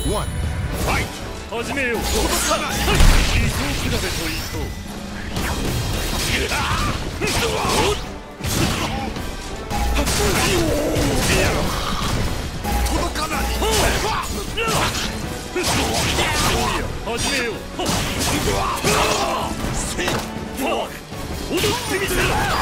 one, fight! 始めよう。理想比べといこう。 届かない。 始めよう。踊ってみせろ。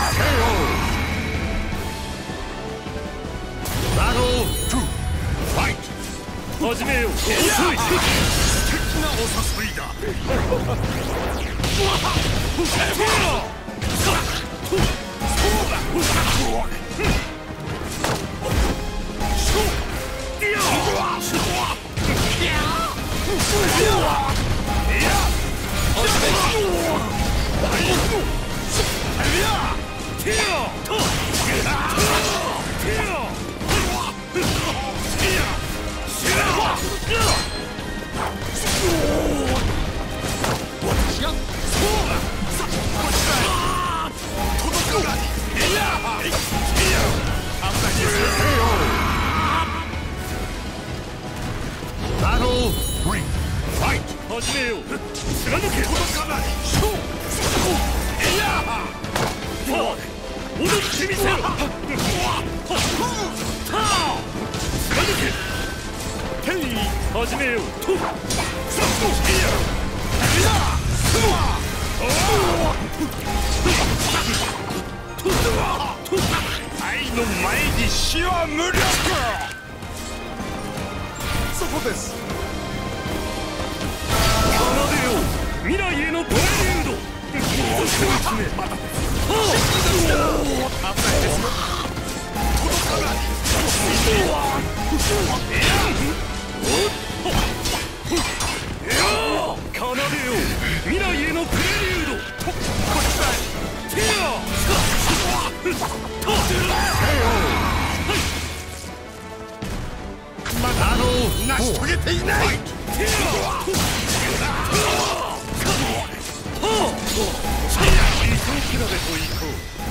Battle 2, fight! 始めよう。遅い。 素敵なお誘いだ。Battle 3, fight! 始めよう。貫け。 届かない。 踊ってみせろ。貫け。始めよう。 愛の前に死は無力。そこです。 奏でよう。未来へのプレリュード。奏でよう。未来へのプレリュード。 まだ成し遂げていない。 理想比べといこ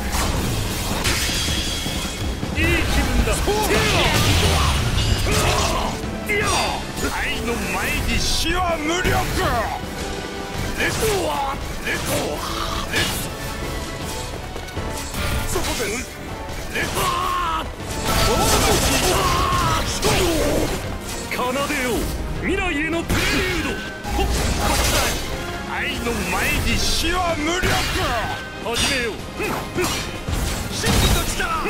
う。いい気分だ。 愛の前に死は無力。そこです。 奏でよう。未来へのプレリュード。 愛の前に死は無力。 始めよう。 真理の力。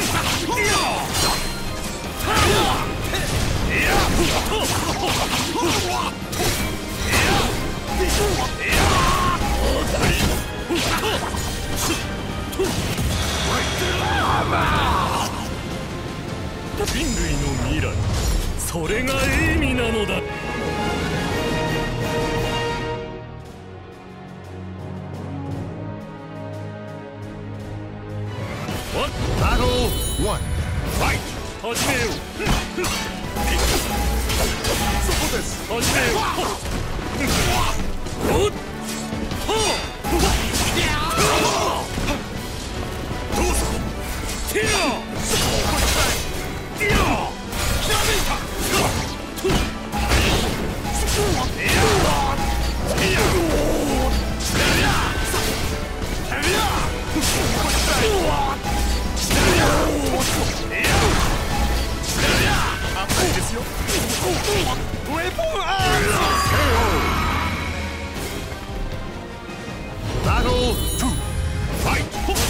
人類の未来、それがエイミなのだ。 Battle 1, fight! 始めよう。 そこです。 始めよう。おっ、 どうぞ。 ティア。 Battle 2, fight!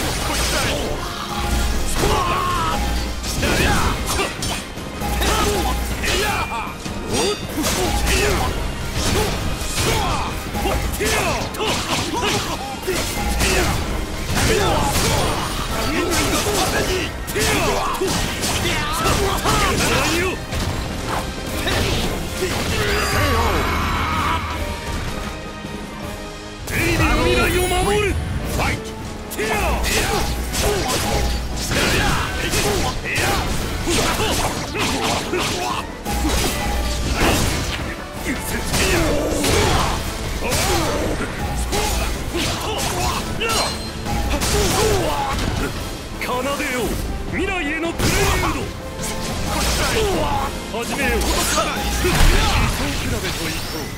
未来を守る。奏でよう。未来へのプレリュード。 始めよう。理想比べといこう。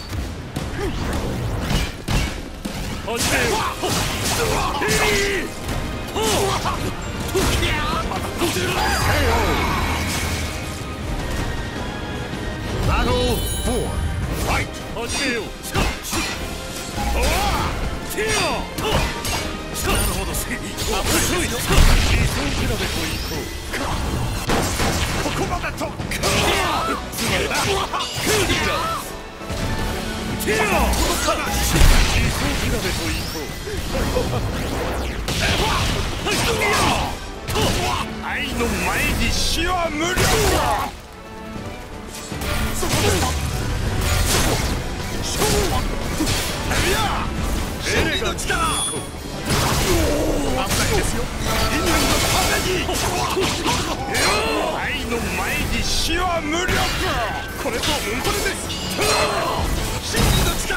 始めよう。 Battle 4 Fight 始めよう。なるほど、遅い。理想比べといこう。 ここまでと愛の前に死は無力だ。真理の力危ないですよ。人間のために愛の前に死は無力。これとこれです。真理の力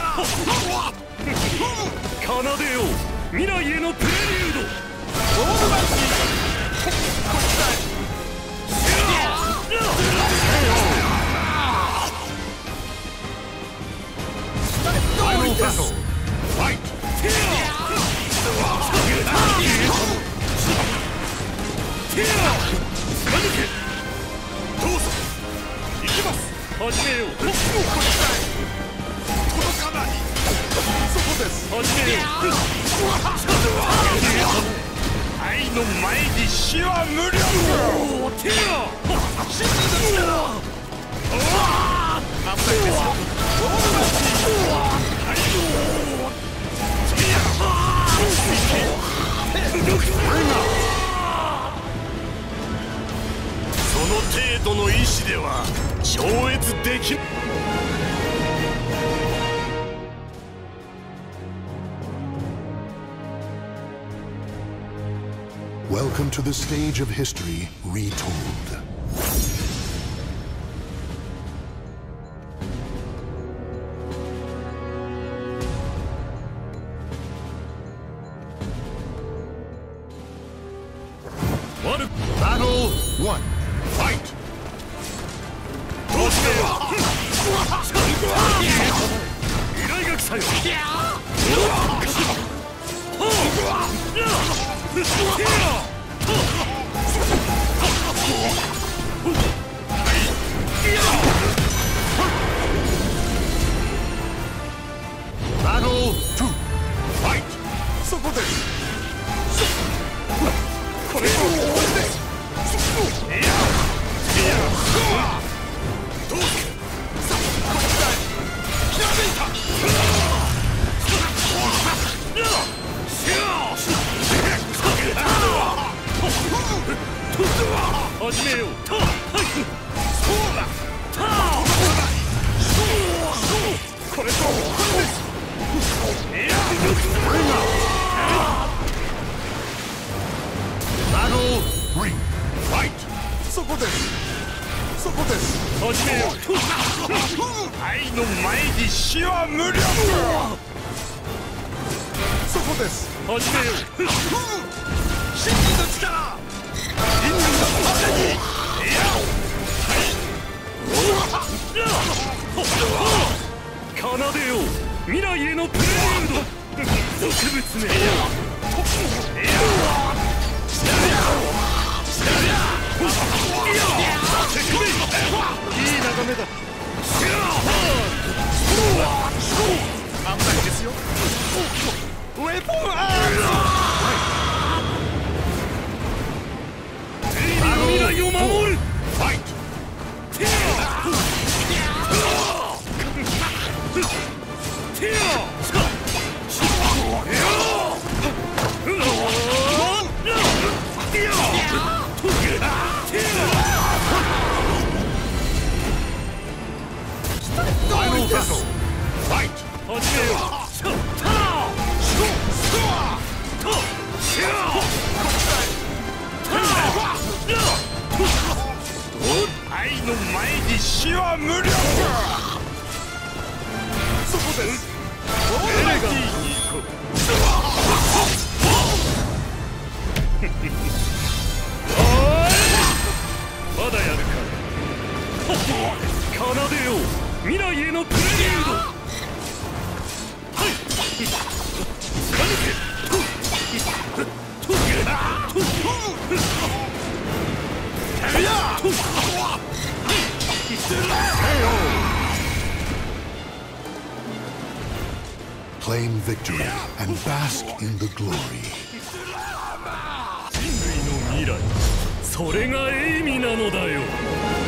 奏でよう未来へのプレリュード。 Final battle Fight どうぞ行きます。 始めよう。 届かない。そこです。 始めよう。 愛の前に死は無力。真理の力危ないですよ。その程度の意志では超越できない。 Welcome to the stage of history retold. Battle 1 Fight 依頼が来たよ。 Battle 2 Fight そこです。これです。どうする。ひらめいた。 始めよう。 そうだ。これとこれです。Battle 3 Fight そこです。そこです。 始めよう。 愛の前に死は無力。そこです。 始めよう。 真理の力人類のために。 奏でよう未来へのプレリュード。俗物め。いい眺めだ。 危ないですよ。ウェポンアーム。 未来を守る。 ファイト。Final battle. Fight. 始めよう。 Claim victory and bask in the glory. 人類の未来、それがエイミなのだよ。